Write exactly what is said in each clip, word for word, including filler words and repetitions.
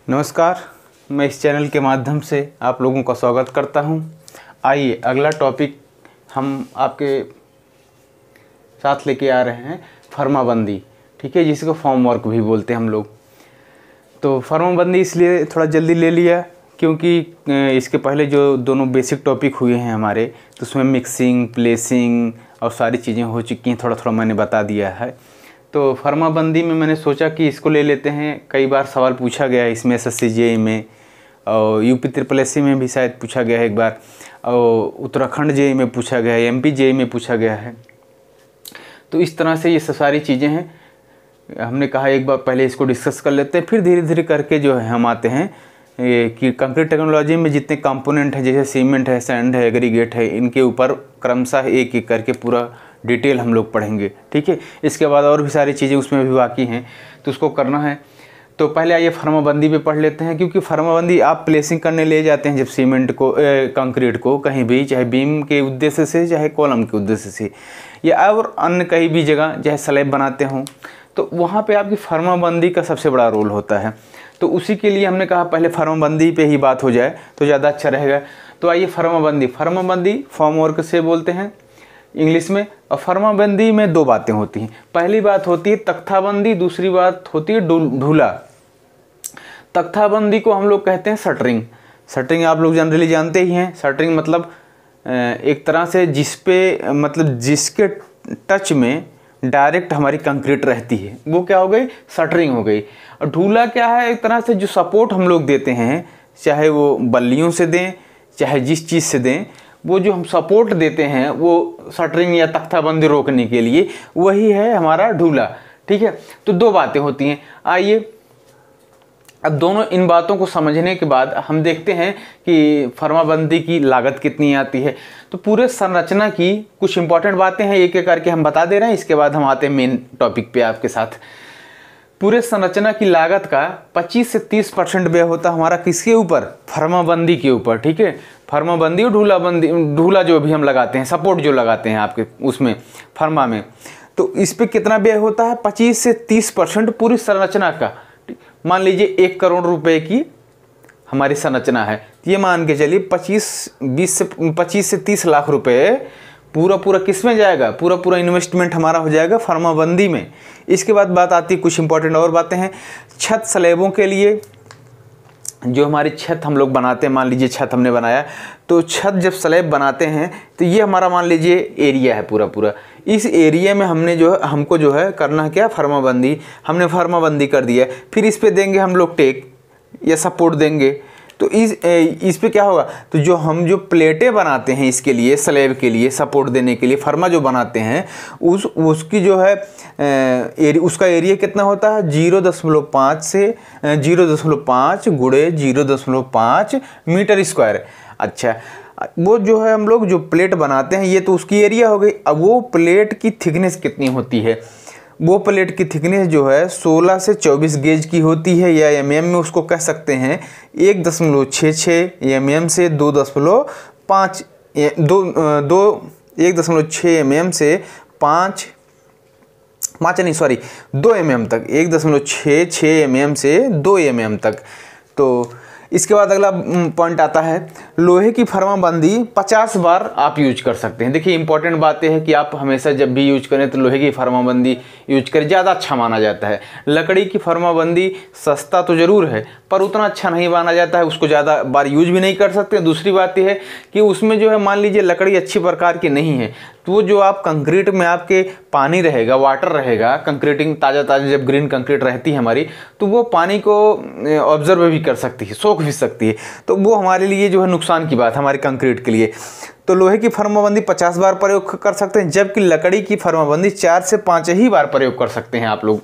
नमस्कार, मैं इस चैनल के माध्यम से आप लोगों का स्वागत करता हूं। आइए अगला टॉपिक हम आपके साथ लेके आ रहे हैं, फर्माबंदी। ठीक है, जिसको फॉर्म वर्क भी बोलते हैं हम लोग। तो फर्माबंदी इसलिए थोड़ा जल्दी ले लिया क्योंकि इसके पहले जो दोनों बेसिक टॉपिक हुए हैं हमारे, तो उसमें मिक्सिंग, प्लेसिंग और सारी चीज़ें हो चुकी हैं, थोड़ा थोड़ा मैंने बता दिया है। तो फर्माबंदी में मैंने सोचा कि इसको ले लेते हैं। कई बार सवाल पूछा गया है इसमें, एस एस सी जे ई में और यूपी ट्रिपल एस सी में भी शायद पूछा गया है एक बार, और उत्तराखंड जे ई में पूछा गया है, एम पी जे ई में पूछा गया है। तो इस तरह से ये सारी चीज़ें हैं। हमने कहा एक बार पहले इसको डिस्कस कर लेते हैं, फिर धीरे धीरे करके जो है हम आते हैं ये कि कंक्रीट टेक्नोलॉजी में जितने कंपोनेंट हैं, जैसे सीमेंट है, सैंड है, एग्रीगेट है, इनके ऊपर क्रमशः एक एक करके पूरा डिटेल हम लोग पढ़ेंगे। ठीक है, इसके बाद और भी सारी चीज़ें उसमें भी बाकी हैं, तो उसको करना है। तो पहले आइए फर्माबंदी पे पढ़ लेते हैं, क्योंकि फर्माबंदी आप प्लेसिंग करने ले जाते हैं जब सीमेंट को, कंक्रीट को कहीं भी, चाहे बीम के उद्देश्य से, चाहे कॉलम के उद्देश्य से, या और अन्य कहीं भी जगह चाहे स्लैब बनाते हों, तो वहाँ पे आपकी फर्माबंदी का सबसे बड़ा रोल होता है। तो उसी के लिए हमने कहा पहले फर्माबंदी पे ही बात हो जाए तो ज़्यादा अच्छा रहेगा। तो आइए फर्माबंदी फर्माबंदी फॉर्म वर्क से बोलते हैं इंग्लिश में। और फर्माबंदी में दो बातें होती हैं। पहली बात होती है तख्ताबंदी, दूसरी बात होती है ढूला। तख्ताबंदी को हम लोग कहते हैं शटरिंग। शटरिंग आप लोग जनरली जानते ही हैं। शटरिंग मतलब एक तरह से जिस पे मतलब जिसके टच में डायरेक्ट हमारी कंक्रीट रहती है, वो क्या हो गई, शटरिंग हो गई। और ढूला क्या है, एक तरह से जो सपोर्ट हम लोग देते हैं, चाहे वो बल्लियों से दें, चाहे जिस चीज़ से दें, वो जो हम सपोर्ट देते हैं वो शटरिंग या तख्ताबंदी रोकने के लिए, वही है हमारा ढूला। ठीक है, तो दो बातें होती हैं। आइए अब दोनों इन बातों को समझने के बाद हम देखते हैं कि फर्माबंदी की लागत कितनी आती है। तो पूरे संरचना की कुछ इंपॉर्टेंट बातें हैं, एक एक करके हम बता दे रहे हैं। इसके बाद हम आते हैं मेन टॉपिक पे आपके साथ। पूरे संरचना की लागत का पच्चीस से तीस परसेंट व्यय होता है हमारा किसके ऊपर, फर्माबंदी के ऊपर। ठीक है, फर्माबंदी और ढूलाबंदी, ढूला जो भी हम लगाते हैं, सपोर्ट जो लगाते हैं आपके उसमें फर्मा में, तो इस पे कितना व्यय होता है, पच्चीस से तीस परसेंट पूरी संरचना का। मान लीजिए एक करोड़ रुपए की हमारी संरचना है, ये मान के चलिए पच्चीस बीस से पच्चीस से तीस लाख रुपए पूरा पूरा किस में जाएगा, पूरा पूरा इन्वेस्टमेंट हमारा हो जाएगा फर्माबंदी में। इसके बाद बात आती है कुछ इंपॉर्टेंट और बातें हैं। छत स्लैबों के लिए जो हमारी छत हम लोग बनाते हैं, मान लीजिए छत हमने बनाया, तो छत जब स्लैब बनाते हैं तो ये हमारा मान लीजिए एरिया है पूरा पूरा। इस एरिया में हमने जो है हमको जो है करना है क्या, फर्माबंदी। हमने फर्माबंदी कर दिया, फिर इस पे देंगे हम लोग टेक या सपोर्ट देंगे। तो इस इस पे क्या होगा, तो जो हम जो प्लेटें बनाते हैं इसके लिए, स्लैब के लिए सपोर्ट देने के लिए फर्मा जो बनाते हैं, उस उसकी जो है एरिया, उसका एरिया कितना होता है, जीरो दशमलव पाँच से जीरो दशमलव पाँच गुड़े जीरो दशमलव पाँच मीटर स्क्वायर। अच्छा, वो जो है हम लोग जो प्लेट बनाते हैं, ये तो उसकी एरिया हो गई। अब वो प्लेट की थिकनेस कितनी होती है, वो प्लेट की थिकनेस जो है सोलह से चौबीस गेज की होती है, या एम एम में उसको कह सकते हैं एक दशमलव छः छः एम एम से दो दशमलव पाँच दो दो एक दशमलव छः एम एम से पाँच पाँच नहीं सॉरी दो एम एम तक, एक दशमलव छः छः एम एम से दो एम एम तक। तो इसके बाद अगला पॉइंट आता है, लोहे की फर्माबंदी पचास बार आप यूज कर सकते हैं। देखिए इंपॉर्टेंट बात यह है कि आप हमेशा जब भी यूज करें तो लोहे की फर्माबंदी यूज करें, ज़्यादा अच्छा माना जाता है। लकड़ी की फर्माबंदी सस्ता तो ज़रूर है, पर उतना अच्छा नहीं माना जाता है, उसको ज़्यादा बार यूज भी नहीं कर सकते। दूसरी बात यह है कि उसमें जो है मान लीजिए लकड़ी अच्छी प्रकार की नहीं है, तो वो जो आप कंक्रीट में आपके पानी रहेगा, वाटर रहेगा, कंक्रीटिंग ताज़ा ताज़ा जब ग्रीन कंक्रीट रहती है हमारी, तो वो पानी को ऑब्जर्व भी कर सकती है, सोख भी सकती है। तो वो हमारे लिए जो है नुकसान की बात है हमारे कंक्रीट के लिए। तो लोहे की फर्माबंदी पचास बार प्रयोग कर सकते हैं, जबकि लकड़ी की फर्माबंदी चार से पाँच ही बार प्रयोग कर सकते हैं आप लोग।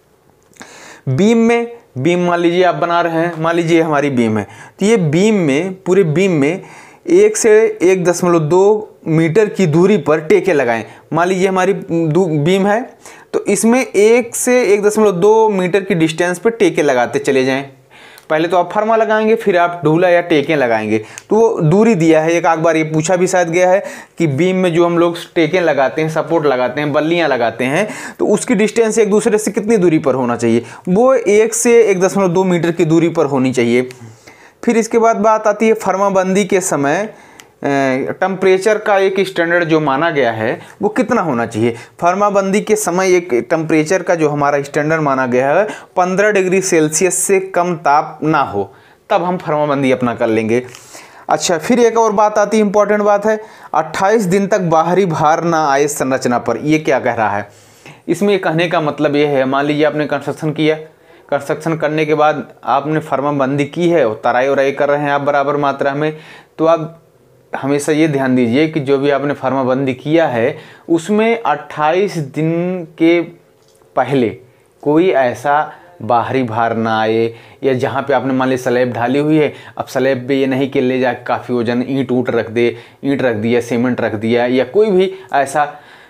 बीम में, बीम मान लीजिए आप बना रहे हैं, मान लीजिए हमारी बीम है, तो ये बीम में, पूरे बीम में एक से एक दशमलव दो मीटर की दूरी पर टेके लगाएं। मान लीजिए हमारी बीम है, तो इसमें एक से एक दशमलव दो मीटर की डिस्टेंस पर टेके लगाते चले जाएं। पहले तो आप फर्मा लगाएंगे, फिर आप ढूला या टेकें लगाएंगे। तो वो दूरी दिया है, एक आध बार ये पूछा भी शायद गया है कि बीम में जो हम लोग टेकें लगाते हैं, सपोर्ट लगाते हैं, बल्लियाँ लगाते हैं, तो उसकी डिस्टेंस एक दूसरे से कितनी दूरी पर होना चाहिए? वो एक से एक दशमलव दो मीटर की दूरी पर होनी चाहिए। फिर इसके बाद बात आती है फर्माबंदी के समय टेम्परेचर का एक स्टैंडर्ड जो माना गया है वो कितना होना चाहिए। फर्माबंदी के समय एक टेम्परेचर का जो हमारा स्टैंडर्ड माना गया है पंद्रह डिग्री सेल्सियस से कम ताप ना हो, तब हम फर्माबंदी अपना कर लेंगे। अच्छा, फिर एक और बात आती है, इंपॉर्टेंट बात है, अट्ठाईस दिन तक बाहरी भार ना आए संरचना पर। ये क्या कह रहा है? इसमें कहने का मतलब ये है, मान लीजिए आपने कंस्ट्रक्शन किया, कंस्ट्रक्शन करने के बाद आपने फर्माबंदी की है और तराई वराई कर रहे हैं आप बराबर मात्रा में, तो आप हमेशा ये ध्यान दीजिए कि जो भी आपने फर्माबंदी किया है उसमें अट्ठाईस दिन के पहले कोई ऐसा बाहरी भार ना आए, या जहाँ पे आपने मान ली स्लैब ढाली हुई है, अब स्लैब पे ये नहीं कि ले जाके काफ़ी वजन ईंट ऊँट रख दे, ईंट रख दिया, सीमेंट रख दिया, या कोई भी ऐसा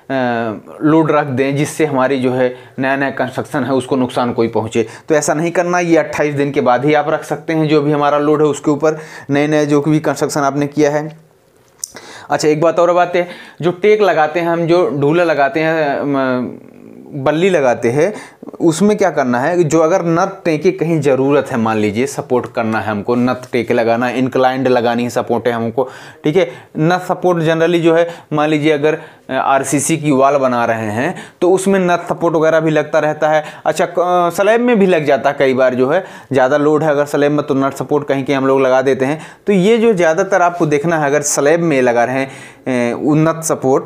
लोड रख दें जिससे हमारी जो है नया नया कंस्ट्रक्शन है उसको नुकसान कोई पहुंचे। तो ऐसा नहीं करना, ये अट्ठाईस दिन के बाद ही आप रख सकते हैं जो भी हमारा लोड है उसके ऊपर, नए नए जो भी कंस्ट्रक्शन आपने किया है। अच्छा, एक बात और बात है, जो टेक लगाते हैं हम, जो ढूला लगाते हैं, बल्ली लगाते हैं, उसमें क्या करना है, जो अगर नट टेके कहीं ज़रूरत है, मान लीजिए सपोर्ट करना है हमको, नट टेके लगाना है, इंक्लाइंड लगानी है सपोर्ट है हमको, ठीक है। नट सपोर्ट जनरली जो है, मान लीजिए अगर आरसीसी की वॉल बना रहे हैं तो उसमें नट सपोर्ट वगैरह भी लगता रहता है। अच्छा, स्लैब में भी लग जाता है कई बार, जो है ज़्यादा लोड है अगर स्लैब में तो नट सपोर्ट कहीं कहीं हम लोग लगा देते हैं। तो ये जो ज़्यादातर आपको देखना है, अगर स्लैब में लगा रहे हैं नट सपोर्ट,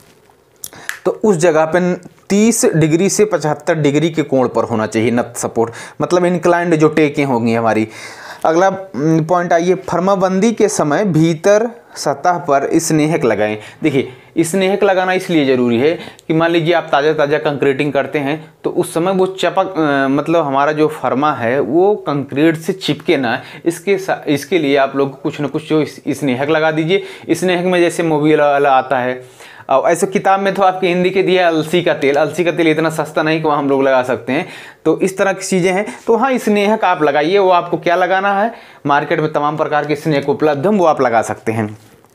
तो उस जगह पे तीस डिग्री से पचहत्तर डिग्री के कोण पर होना चाहिए नट सपोर्ट, मतलब इंक्लाइंड जो टेकें होंगी हमारी। अगला पॉइंट आइए, फर्माबंदी के समय भीतर सतह पर स्नेहक लगाएं। देखिए, स्नेहक लगाना इसलिए ज़रूरी है कि मान लीजिए आप ताज़ा ताज़ा कंक्रीटिंग करते हैं तो उस समय वो चपक आ, मतलब हमारा जो फर्मा है वो कंक्रीट से चिपके ना, इसके इसके लिए आप लोग कुछ न कुछ जो स्नेहक लगा दीजिए। स्नेहक में जैसे मोबिल आता है, और ऐसे किताब में तो आपके हिंदी के दिया अलसी का तेल, अलसी का तेल इतना सस्ता नहीं कि वहाँ हम लोग लगा सकते हैं। तो इस तरह की चीज़ें हैं। तो हाँ, स्नेहक आप लगाइए, वो आपको क्या लगाना है, मार्केट में तमाम प्रकार के स्नेहक उपलब्ध हैं, वो आप लगा सकते हैं।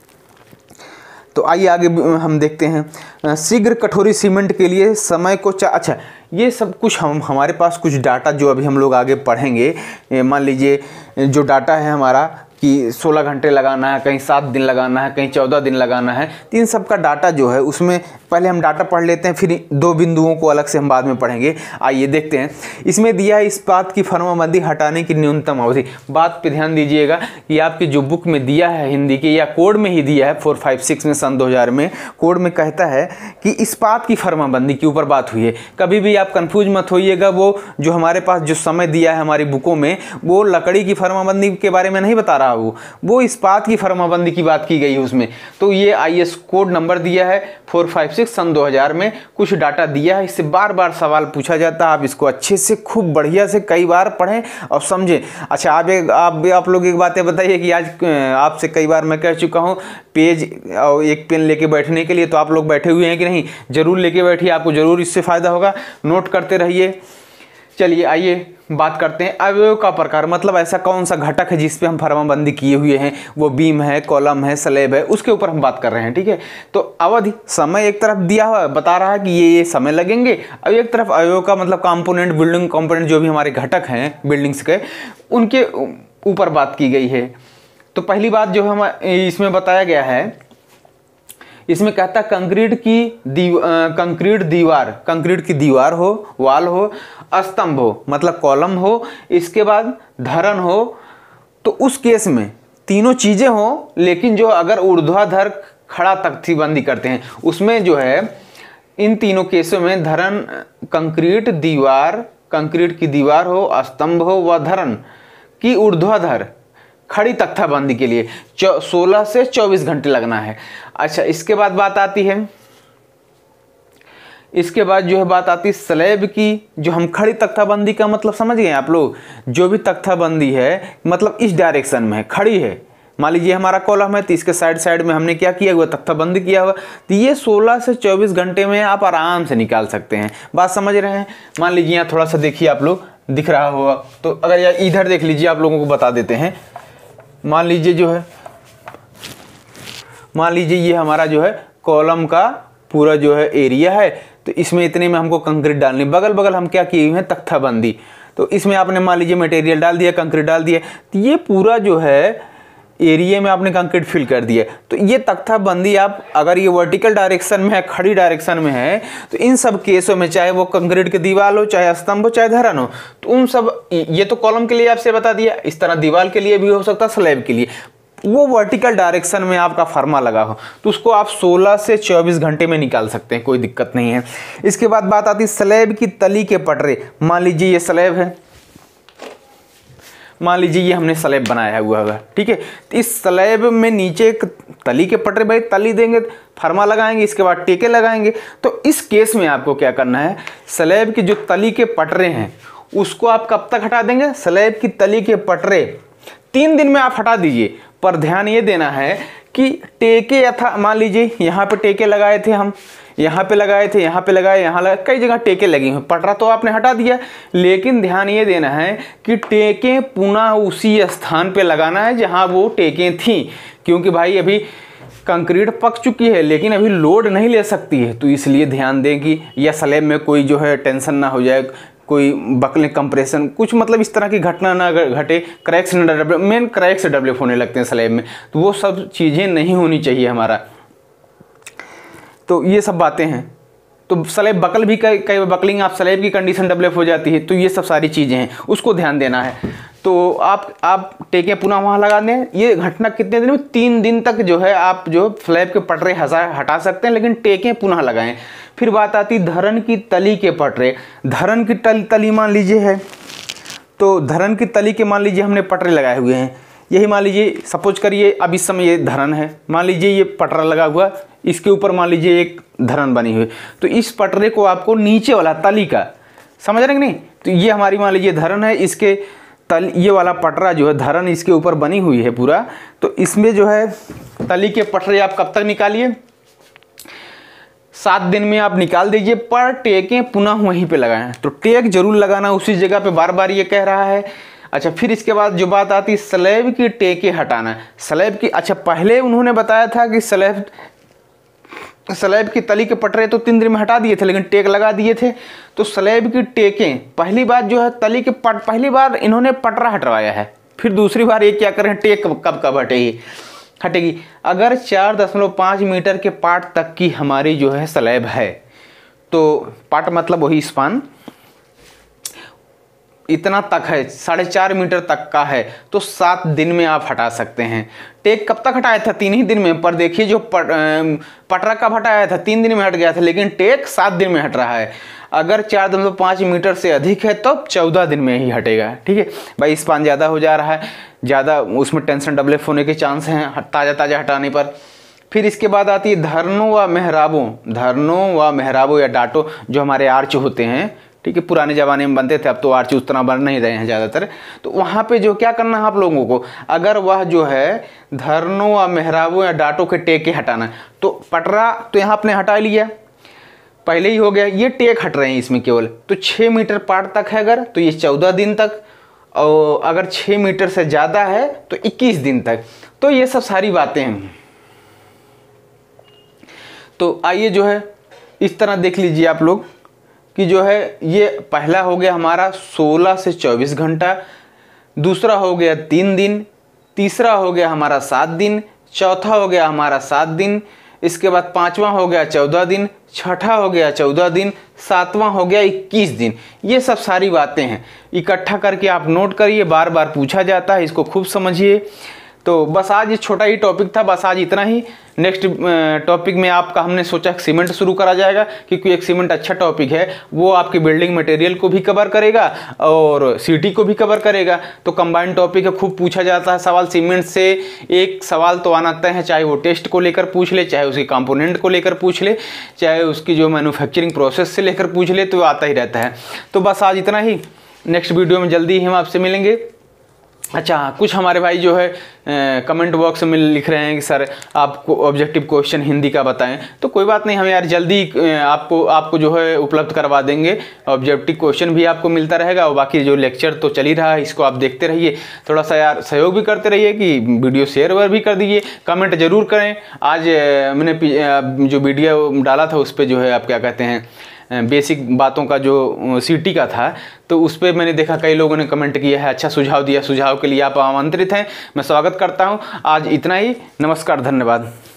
तो आइए आगे हम देखते हैं, शीघ्र कठोरी सीमेंट के लिए समय को चा अच्छा, ये सब कुछ हम हमारे पास कुछ डाटा जो अभी हम लोग आगे पढ़ेंगे, मान लीजिए जो डाटा है हमारा कि सोलह घंटे लगाना है, कहीं सात दिन लगाना है, कहीं चौदह दिन लगाना है, तो इन सब का डाटा जो है उसमें पहले हम डाटा पढ़ लेते हैं, फिर दो बिंदुओं को अलग से हम बाद में पढ़ेंगे। आइए देखते हैं, इसमें दिया है इस्पात की फर्माबंदी हटाने की न्यूनतम अवधि। बात पे ध्यान दीजिएगा कि आपकी जो बुक में दिया है हिंदी के, या कोड में ही दिया है फोर फाइव सिक्स में सन दो हज़ार में, कोड में कहता है कि इस्पात की फर्माबंदी के ऊपर बात हुई है। कभी भी आप कन्फ्यूज मत होइएगा, वो जो हमारे पास जो समय दिया है हमारी बुकों में, वो लकड़ी की फर्माबंदी के बारे में नहीं बता रहा, वो वो इस्पात की फर्माबंदी की बात की गई है उसमें। तो ये आईएस कोड नंबर दिया है फोर फाइव सिक्स सन दो हज़ार में, कुछ डाटा दिया है, इससे बार बार सवाल पूछा जाता है। आप इसको अच्छे से खूब बढ़िया से कई बार पढ़ें और समझें। अच्छा, आप एक आप आप लोग एक बात बताइए कि आज आपसे कई बार मैं कह चुका हूँ पेज और एक पेन लेके बैठने के लिए, तो आप लोग बैठे हुए हैं कि नहीं? जरूर लेके बैठिए, आपको जरूर इससे फ़ायदा होगा, नोट करते रहिए। चलिए आइए बात करते हैं अवयव का प्रकार, मतलब ऐसा कौन सा घटक है जिस पे हम फर्माबंदी किए हुए हैं, वो बीम है, कॉलम है, स्लैब है, उसके ऊपर हम बात कर रहे हैं, ठीक है। तो अवधि, समय एक तरफ दिया हुआ बता रहा है कि ये ये समय लगेंगे, अब एक तरफ अवयव का मतलब कंपोनेंट, बिल्डिंग कंपोनेंट जो भी हमारे घटक हैं बिल्डिंग्स के, उनके ऊपर बात की गई है। तो पहली बात जो हम इसमें बताया गया है, इसमें कहता है कंक्रीट की दीव कंक्रीट दीवार, कंक्रीट की दीवार हो, वाल हो, स्तंभ हो मतलब कॉलम हो, इसके बाद धरन हो। तो उस केस में तीनों चीज़ें हो, लेकिन जो अगर ऊर्ध्वाधर खड़ा तख्तीबंदी करते हैं उसमें जो है इन तीनों केसों में धरन, कंक्रीट दीवार, कंक्रीट की दीवार हो, स्तंभ हो व धरन की ऊर्ध्वाधर खड़ी तख्ताबंदी के लिए सोलह से चौबीस घंटे लगना है। अच्छा, इसके बाद बात आती है, इसके बाद जो है बात आती है स्लैब की, जो हम खड़ी तख्ताबंदी का मतलब समझ गए आप लोग, जो भी तख्ताबंदी है मतलब इस डायरेक्शन में है, खड़ी है। मान लीजिए हमारा कॉलम है तो इसके साइड साइड में हमने क्या किया हुआ, तख्ताबंदी किया हुआ, तो ये सोलह से चौबीस घंटे में आप आराम से निकाल सकते हैं। बात समझ रहे हैं? मान लीजिए यहाँ थोड़ा सा देखिए आप लोग, दिख रहा होगा। तो अगर यार इधर देख लीजिए, आप लोगों को बता देते हैं। मान लीजिए जो है मान लीजिए ये हमारा जो है कॉलम का पूरा जो है एरिया है, तो इसमें इतने में हमको कंक्रीट डालनी। बगल बगल हम क्या किए हुए हैं, तख्ता बंदी। तो इसमें आपने मान लीजिए मटेरियल डाल दिया, कंक्रीट डाल दिया, तो ये पूरा जो है एरिया में आपने कंक्रीट फिल कर दिया। तो ये तख्ता बंदी आप अगर ये वर्टिकल डायरेक्शन में है, खड़ी डायरेक्शन में है, तो इन सब केसों में चाहे वो कंक्रीट की दीवार हो, चाहे स्तंभ हो, चाहे धरन हो, तो उन सब, ये तो कॉलम के लिए आपसे बता दिया, इस तरह दीवार के लिए भी हो सकता है, स्लैब के लिए। वो वर्टिकल डायरेक्शन में आपका फर्मा लगा हो तो उसको आप सोलह से चौबीस घंटे में निकाल सकते हैं, कोई दिक्कत नहीं है। इसके बाद बात आती है स्लैब की तली के पटरे। मान लीजिए ये स्लैब है, मान लीजिए ये हमने स्लैब बनाया हुआ है, ठीक है। तो इस स्लैब में नीचे एक तली के पटरे, भाई तली देंगे, फर्मा लगाएंगे, इसके बाद टेके लगाएंगे। तो इस केस में आपको क्या करना है, स्लैब की जो तली के पटरे हैं उसको आप कब तक हटा देंगे, स्लैब की तली के पटरे तीन दिन में आप हटा दीजिए। पर ध्यान ये देना है कि टेके यथा, मान लीजिए यहाँ पे टेके लगाए थे हम, यहाँ पे लगाए थे, यहाँ पे लगाए, यहाँ लगाए, कई जगह टेके लगी हुई, पटरा तो आपने हटा दिया, लेकिन ध्यान ये देना है कि टेके पुनः उसी स्थान पे लगाना है जहाँ वो टेके थी, क्योंकि भाई अभी कंक्रीट पक चुकी है लेकिन अभी लोड नहीं ले सकती है। तो इसलिए ध्यान दें कि या स्लैब में कोई जो है टेंशन ना हो जाए, कोई बकलिंग कंप्रेशन कुछ मतलब इस तरह की घटना ना घटे, क्रैक्स न डेवलप, मेन क्रैक्स डेवलप होने लगते हैं स्लैब में, तो वो सब चीज़ें नहीं होनी चाहिए हमारा। तो ये सब बातें हैं। तो स्लैब बकल भी कई कई बकलिंग आप स्लैब की कंडीशन डेवलप हो जाती है, तो ये सब सारी चीज़ें हैं, उसको ध्यान देना है। तो आप आप टेके पुनः वहाँ लगा दें। ये घटना कितने दिन में, तीन दिन तक जो है आप जो स्लैब के पटरे हटा हटा सकते हैं, लेकिन टेके पुनः लगाएं। फिर बात आती धरन की तली के पटरे। धरन की तली तली मान लीजिए है, तो धरन की तली के मान लीजिए हमने पटरे लगाए हुए हैं। यही मान लीजिए, सपोज करिए अब इस समय ये धरन है, मान लीजिए ये पटरा लगा हुआ, इसके ऊपर मान लीजिए एक धरन बनी हुई, तो इस पटरे को आपको नीचे वाला तली का, समझ रहे हैं कि नहीं, तो ये हमारी मान लीजिए धरन है, इसके तल ये वाला पटरा जो है धरन इसके ऊपर बनी हुई है पूरा, तो इसमें जो है तली के पटरे आप कब तक निकालिए, सात दिन में आप निकाल दीजिए, पर टेकें पुनः वहीं पे लगाएं। तो टेक जरूर लगाना उसी जगह पे, बार बार ये कह रहा है। अच्छा, फिर इसके बाद जो बात आती है स्लैब की टेके हटाना। स्लैब की, अच्छा पहले उन्होंने बताया था कि स्लैब स्लैब की तली के पटरे तो तीन दिन में हटा दिए थे, लेकिन टेक लगा दिए थे। तो स्लैब की टेकें पहली बार जो है तली के पट पहली बार इन्होंने पटरा हटवाया है, फिर दूसरी बार ये क्या करें, टेक कब कब हटेगी हटेगी अगर चार दशमलव पाँच मीटर के पार्ट तक की हमारी जो है स्लैब है, तो पार्ट मतलब वही स्पान इतना तक है, साढ़े चार मीटर तक का है, तो सात दिन में आप हटा सकते हैं। टेक कब तक हटाया था, तीन ही दिन में, पर देखिए जो पट, पटरा कब हटाया था, तीन दिन में हट गया था, लेकिन टेक सात दिन में हट रहा है। अगर चार दशमलव पाँच मीटर से अधिक है तो चौदह दिन में ही हटेगा, ठीक है भाई। स्पान ज़्यादा हो जा रहा है, ज़्यादा उसमें टेंशन डेवलप होने के चांस हैं ताज़ा ताज़ा हटाने पर। फिर इसके बाद आती है धरनों व मेहराबों। धरनों व मेहराबों या डाटो जो हमारे आर्च होते हैं, ठीक है, पुराने ज़माने में बनते थे, अब तो आर्च उस तरह बन नहीं रहे हैं ज़्यादातर। तो वहाँ पे जो क्या करना है आप लोगों को, अगर वह जो है धरनों व मेहराबों या डाटो के टेके हटाना, तो पटरा तो यहाँ आपने हटा लिया, पहले ही हो गया, ये टेक हट रहे हैं इसमें केवल, तो छः मीटर पार्ट तक है अगर, तो ये चौदह दिन तक, और अगर छः मीटर से ज़्यादा है तो इक्कीस दिन तक। तो ये सब सारी बातें हैं। तो आइए जो है इस तरह देख लीजिए आप लोग कि जो है ये पहला हो गया हमारा सोलह से चौबीस घंटा, दूसरा हो गया तीन दिन, तीसरा हो गया हमारा सात दिन, चौथा हो गया हमारा सात दिन, इसके बाद पांचवा हो गया चौदह दिन, छठा हो गया चौदह दिन, सातवां हो गया इक्कीस दिन। ये सब सारी बातें हैं, इकट्ठा करके आप नोट करिए, बार बार पूछा जाता है, इसको खूब समझिए। तो बस आज ये छोटा ही टॉपिक था, बस आज इतना ही। नेक्स्ट टॉपिक में आपका हमने सोचा सीमेंट शुरू करा जाएगा, क्योंकि एक सीमेंट अच्छा टॉपिक है, वो आपकी बिल्डिंग मटेरियल को भी कवर करेगा और सिटी को भी कवर करेगा। तो कंबाइंड टॉपिक है, खूब पूछा जाता है सवाल सीमेंट से। एक सवाल तो आना है, चाहे वो टेस्ट को लेकर पूछ ले, चाहे उसके कंपोनेंट को लेकर पूछ ले, चाहे उसकी जो मैन्युफैक्चरिंग प्रोसेस से लेकर पूछ ले, तो आता ही रहता है। तो बस आज इतना ही, नेक्स्ट वीडियो में जल्दी ही हम आपसे मिलेंगे। अच्छा, कुछ हमारे भाई जो है कमेंट बॉक्स में लिख रहे हैं कि सर आपको ऑब्जेक्टिव क्वेश्चन हिंदी का बताएं। तो कोई बात नहीं, हम यार जल्दी आपको आपको जो है उपलब्ध करवा देंगे। ऑब्जेक्टिव क्वेश्चन भी आपको मिलता रहेगा और बाकी जो लेक्चर तो चल ही रहा है, इसको आप देखते रहिए। थोड़ा सा यार सहयोग भी करते रहिए कि वीडियो शेयर वेयर भी कर दीजिए, कमेंट जरूर करें। आज मैंने जो वीडियो डाला था उस पर जो है आप क्या कहते हैं बेसिक बातों का जो सीटी का था, तो उस पर मैंने देखा कई लोगों ने कमेंट किया है, अच्छा सुझाव दिया। सुझाव के लिए आप आमंत्रित हैं, मैं स्वागत करता हूं। आज इतना ही, नमस्कार, धन्यवाद।